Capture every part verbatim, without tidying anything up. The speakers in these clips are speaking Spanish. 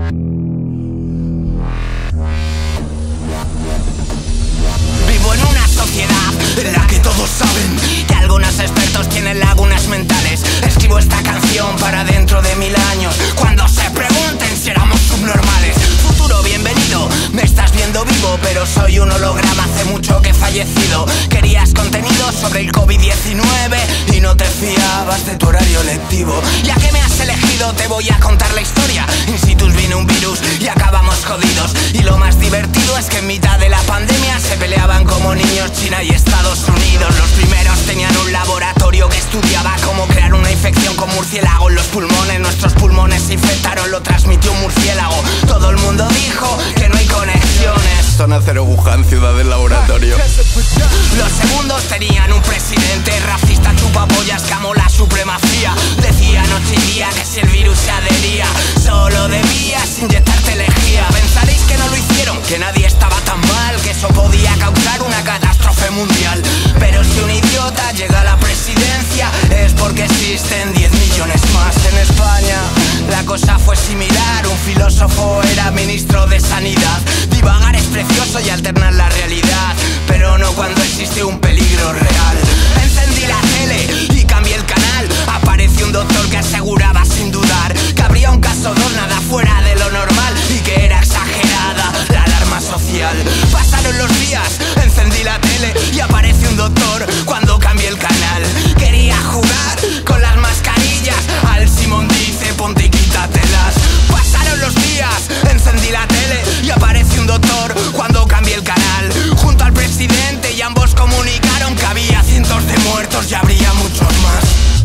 Vivo en una sociedad en la que todos saben que algunos expertos tienen lagunas mentales. Escribo esta canción para dentro de mil años, cuando se pregunten si éramos subnormales. Futuro bienvenido, me estás viendo vivo, pero soy un holograma, hace mucho que he fallecido. Querías contenido sobre el COVID diecinueve y no te fiabas de tu horario lectivo. Ya que me has elegido te voy a contar la historia. In situ vino un virus y acabamos jodidos. Y lo más divertido es que en mitad de la pandemia se peleaban como niños China y Estados Unidos. Los primeros tenían un laboratorio que estudiaba cómo crear una infección con murciélago en los pulmones. Nuestros pulmones se infectaron, lo transmitió un murciélago. Todo el mundo dijo que no hay conexiones. Zona cero Wuhan, ciudad del laboratorio. Los segundos tenían un presidente racista chupapollas que amó la supremacía. Decía noche y día que si el virus se adhería solo debías inyectarte lejía. Pensaréis que no lo hicieron, que nadie estaba tan mal, que eso podía causar una catástrofe mundial. Pero si un idiota llega a la presidencia es porque existen diez millones más. En España la cosa fue similar, un filósofo era ministro de sanidad. Divagar es precioso y alternar la realidad, pero no cuando existe un peligro real. Encendí la tele y cambié el canal. Apareció un doctor que aseguraba sin dudar que habría un caso dos nada fuera de lo normal y que era exagerada la alarma social. Pasaron los días, encendí la tele y apareció un doctor cuando cambié el canal. Quería jugar con las mascarillas, al Simón dice ponte y quítatelas. Pasaron los días, encendí la tele y apareció un doctor cuando cambié el canal. Junto al presidente y ambos comunicaron que había cientos de muertos y habría muchos más.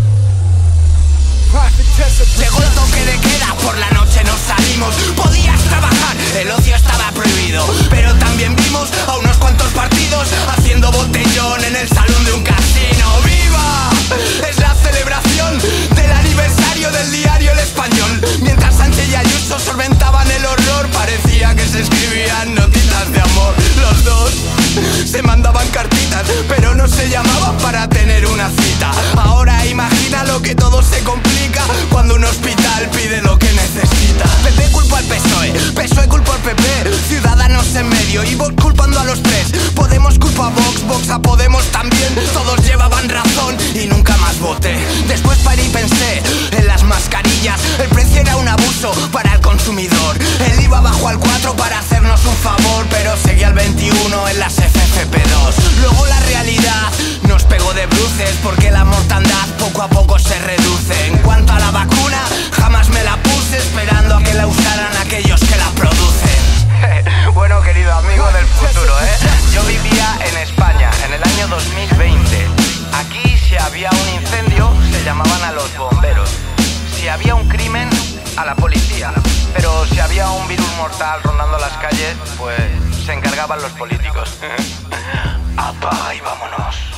Llegó el toque de queda, por la noche nos salimos. Podías trabajar, el ocio estaba prohibido, pero también vimos a unos cuantos partidos haciendo botellón en el salón de un casino. ¡Viva! Es la celebración del aniversario del diario El Español. Mientras Sánchez y Ayuso solventaban el horror, parecía que se escribían notitas de amor. Los dos se mandaban cartitas, pero no se llamaban para tener una cita. Ahora imagina lo que todo se complica cuando un hospital pide lo que necesita. P P culpa al P S O E, P S O E culpa al P P, Ciudadanos en medio y Vox culpando a los tres. Podemos culpa a Vox, Vox a Podemos también. Todos llevaban razón y nunca más voté. Después paré y pensé en las mascarillas. El precio era un abuso para el consumidor. El I V A bajó al cuatro para hacernos un favor, pero seguía al veintiuno en las F F P dos. Luego la realidad nos pegó de bruces porque la mortandad poco a poco se reduce. En cuanto a la vacuna, jamás me la puse esperando a que la usaran aquellos que la producen. Bueno, querido amigo del futuro, ¿eh? Yo vivía en España en el año dos mil veinte. Aquí si había un incendio se llamaban a los bomberos. Si había un crimen, a la policía. Pero si había un virus mortal rondando las calles, pues se encargaban los políticos. Apaga y vámonos.